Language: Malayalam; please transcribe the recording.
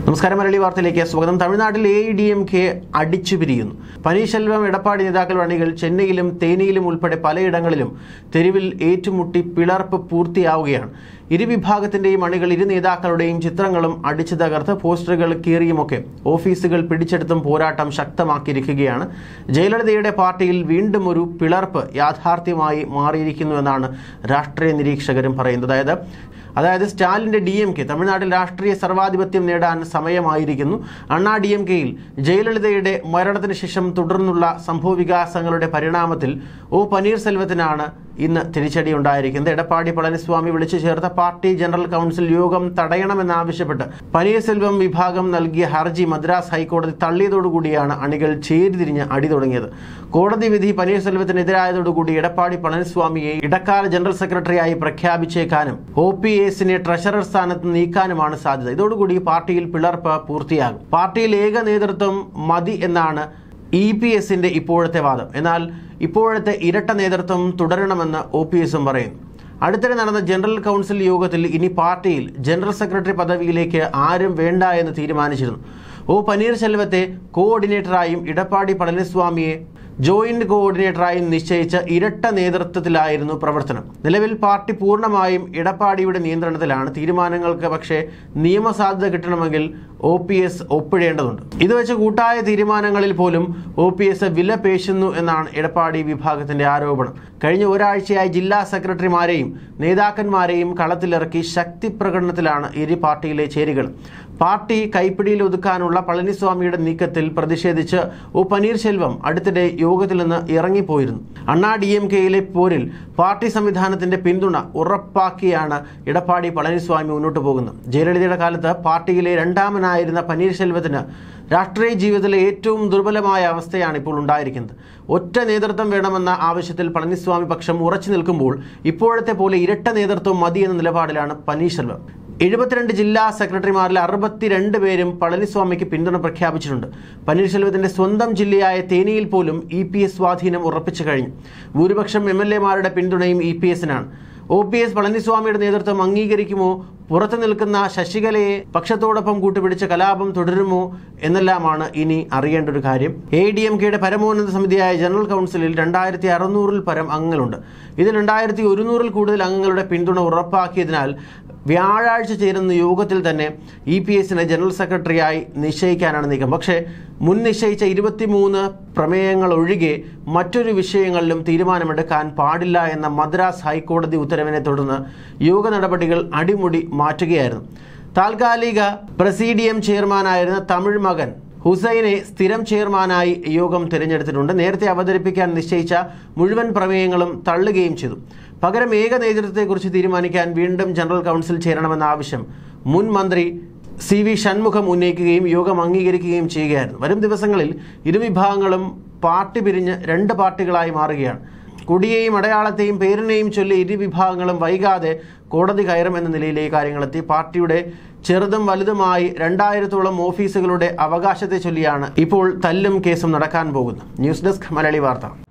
നമസ്കാരം, മലയാളി വാർത്തയിലേക്ക് സ്വാഗതം. തമിഴ്നാട്ടിൽ AIDMK അടിച്ചു പിരിയുന്നു. പനീർശെൽവം എടപ്പാടി നേതാക്കളുടെ അണികൾ ചെന്നൈയിലും തേനിയിലും ഉൾപ്പെടെ പലയിടങ്ങളിലും തെരുവിൽ ഏറ്റുമുട്ടി പിളർപ്പ് പൂർത്തിയാവുകയാണ്. ഇരുവിഭാഗത്തിന്റെയും അണികൾ ഇരു നേതാക്കളുടെയും ചിത്രങ്ങളും അടിച്ചു തകർത്ത് പോസ്റ്ററുകൾ കീറിയുമൊക്കെ ഓഫീസുകൾ പിടിച്ചെടുത്തും പോരാട്ടം ശക്തമാക്കിയിരിക്കുകയാണ്. ജയലളിതയുടെ പാർട്ടിയിൽ വീണ്ടും ഒരു പിളർപ്പ് യാഥാർത്ഥ്യമായി മാറിയിരിക്കുന്നുവെന്നാണ് രാഷ്ട്രീയ നിരീക്ഷകരും പറയുന്നത്. അതായത് സ്റ്റാലിന്റെ DMK തമിഴ്നാട്ടിൽ രാഷ്ട്രീയ സർവാധിപത്യം നേടാൻ സമയമായിരിക്കുന്നു. അണ്ണാ DMKയിൽ ജയലളിതയുടെ മരണത്തിന് ശേഷം തുടർന്നുള്ള സംഭവവികാസങ്ങളുടെ പരിണാമത്തിൽ പനീർശെൽവത്തിനാണ് ഇന്ന് തിരിച്ചടിയുണ്ടായിരിക്കുന്നത്. എടപ്പാടി പളനിസ്വാമി വിളിച്ചു ചേർത്ത പാർട്ടി ജനറൽ കൗൺസിൽ യോഗം തടയണമെന്നാവശ്യപ്പെട്ട് പനീർശെൽവം വിഭാഗം നൽകിയ ഹർജി മദ്രാസ് ഹൈക്കോടതി തള്ളിയതോടുകൂടിയാണ് അണികൾ ചേരിതിരിഞ്ഞ് അടി തുടങ്ങിയത്. കോടതി വിധി പനീർശെൽവത്തിനെതിരായതോടുകൂടി എടപ്പാടി പളനിസ്വാമിയെ ഇടക്കാല ജനറൽ സെക്രട്ടറിയായി പ്രഖ്യാപിച്ചേക്കാനും OPSനെ ട്രഷറർ സ്ഥാനത്ത് നീക്കാനുമാണ് സാധ്യത. ഇതോടുകൂടി പാർട്ടിയിൽ പിളർപ്പ് പൂർത്തിയാകും. പാർട്ടിയിൽ ഏക നേതൃത്വം മതി എന്നാണ് EPSന്റെ ഇപ്പോഴത്തെ വാദം. എന്നാൽ ഇപ്പോഴത്തെ ഇരട്ട നേതൃത്വം തുടരണമെന്ന് OPSും പറയുന്നു. അടുത്തിടെ നടന്ന ജനറൽ കൗൺസിൽ യോഗത്തിൽ ഇനി പാർട്ടിയിൽ ജനറൽ സെക്രട്ടറി പദവിയിലേക്ക് ആരും വേണ്ട എന്ന് തീരുമാനിച്ചിരുന്നു. പനീർശെൽവത്തെ കോർഡിനേറ്ററായും ഇടപ്പാടി പളനിസ്വാമിയെ ജോയിന്റ് കോർഡിനേറ്ററായും നിശ്ചയിച്ച ഇരട്ട നേതൃത്വത്തിലായിരുന്നു പ്രവർത്തനം. നിലവിൽ പാർട്ടി പൂർണ്ണമായും ഇടപ്പാടിയുടെ നിയന്ത്രണത്തിലാണ്. തീരുമാനങ്ങൾക്ക് പക്ഷേ നിയമസാധ്യത കിട്ടണമെങ്കിൽ OPS ഒപ്പിടേണ്ടതുണ്ട്. ഇത് വെച്ച് കൂട്ടായ തീരുമാനങ്ങളിൽ പോലും OPS വില പേശുന്നു എന്നാണ് എടപ്പാടി വിഭാഗത്തിന്റെ ആരോപണം. കഴിഞ്ഞ ഒരാഴ്ചയായി ജില്ലാ സെക്രട്ടറിമാരെയും നേതാക്കന്മാരെയും കളത്തിലിറക്കി ശക്തി പ്രകടനത്തിലാണ് ഇരു പാർട്ടിയിലെ ചേരികൾ. പാർട്ടി കൈപ്പിടിയിൽ ഒതുക്കാനുള്ള പളനിസ്വാമിയുടെ നീക്കത്തിൽ പ്രതിഷേധിച്ച് പനീർശെൽവം അടുത്തിടെ യോഗത്തിൽ നിന്ന് ഇറങ്ങിപ്പോയിരുന്നു. അണ്ണാ DMKയിലെ പോരിൽ പാർട്ടി സംവിധാനത്തിന്റെ പിന്തുണ ഉറപ്പാക്കിയാണ് ഇടപ്പാടി പളനിസ്വാമി മുന്നോട്ട് പോകുന്നത്. ജയലളിതയുടെ കാലത്ത് പാർട്ടിയിലെ രണ്ടാമനായിരുന്ന പനീർശെൽവത്തിന് രാഷ്ട്രീയ ജീവിതത്തിലെ ഏറ്റവും ദുർബലമായ അവസ്ഥയാണ് ഇപ്പോൾ ഉണ്ടായിരിക്കുന്നത്. ഒറ്റ നേതൃത്വം വേണമെന്ന ആവശ്യത്തിൽ പളനിസ്വാമി പക്ഷം ഉറച്ചു നിൽക്കുമ്പോൾ ഇപ്പോഴത്തെ പോലെ ഇരട്ട നേതൃത്വം മതി എന്ന നിലപാടിലാണ് പനീർശെൽവം. 72 ജില്ലാ സെക്രട്ടറിമാരിൽ 62 പേരും പളനിസ്വാമിക്ക് പിന്തുണ പ്രഖ്യാപിച്ചിട്ടുണ്ട്. പനീർശെൽവത്തിന്റെ സ്വന്തം ജില്ലയായ തേനിയിൽ പോലും EPS സ്വാധീനം ഉറപ്പിച്ചു കഴിഞ്ഞു. ഭൂരിപക്ഷം MLAമാരുടെ പിന്തുണയും EPSനാണ്. OPS പളനിസ്വാമിയുടെ നേതൃത്വം അംഗീകരിക്കുമോ, പുറത്തു നിൽക്കുന്ന ശശികലയെ പക്ഷത്തോടൊപ്പം കൂട്ടുപിടിച്ച് കലാപം തുടരുമോ എന്നെല്ലാമാണ് ഇനി അറിയേണ്ട ഒരു കാര്യം. AIDMKയുടെ പരമോന്നത സമിതിയായ ജനറൽ കൗൺസിലിൽ 2600-ൽ പരം അംഗങ്ങളുണ്ട്. ഇതിൽ 2100-ൽ കൂടുതൽ അംഗങ്ങളുടെ പിന്തുണ ഉറപ്പാക്കിയതിനാൽ വ്യാഴാഴ്ച ചേരുന്ന യോഗത്തിൽ തന്നെ EPSനെ ജനറൽ സെക്രട്ടറിയായി നിശ്ചയിക്കാനാണ് നീക്കം. പക്ഷേ മുൻ നിശ്ചയിച്ച 23 പ്രമേയങ്ങൾ ഒഴികെ മറ്റൊരു വിഷയങ്ങളിലും തീരുമാനമെടുക്കാൻ പാടില്ല എന്ന മദ്രാസ് ഹൈക്കോടതി ഉത്തരവിനെ തുടർന്ന് യോഗ നടപടികൾ അടിമുടി മാറ്റുകയായിരുന്നു. താൽക്കാലിക പ്രസീഡിയം ചെയർമാനായിരുന്ന തമിഴ് മകൻ ഹുസൈനെ സ്ഥിരം ചെയർമാനായി യോഗം തിരഞ്ഞെടുത്തിട്ടുണ്ട്. നേരത്തെ അവതരിപ്പിക്കാൻ നിശ്ചയിച്ച മുഴുവൻ പ്രമേയങ്ങളും തള്ളുകയും ചെയ്തു. പകരം ഏക നേതൃത്വത്തെക്കുറിച്ച് തീരുമാനിക്കാൻ വീണ്ടും ജനറൽ കൗൺസിൽ ചേരണമെന്ന ആവശ്യം മുൻ മന്ത്രി CV ഷൺമുഖം ഉന്നയിക്കുകയും യോഗം അംഗീകരിക്കുകയും ചെയ്യുകയായിരുന്നു. വരും ദിവസങ്ങളിൽ ഇരുവിഭാഗങ്ങളും പാർട്ടി പിരിഞ്ഞ് 2 പാർട്ടികളായി മാറുകയാണ്. കൊടിയെയും അടയാളത്തെയും പേരിനെയും ചൊല്ലി ഇരുവിഭാഗങ്ങളും വൈകാതെ കോടതി കയറുമെന്ന നിലയിലേക്ക് കാര്യങ്ങളെത്തി. പാർട്ടിയുടെ ചെറുതും വലുതുമായി 2000-ഓളം ഓഫീസുകളുടെ അവകാശത്തെ ചൊല്ലിയാണ് ഇപ്പോൾ തല്ലും കേസും നടക്കാൻ പോകുന്നത്. ന്യൂസ് ഡെസ്ക്, മലയാളി വാർത്ത.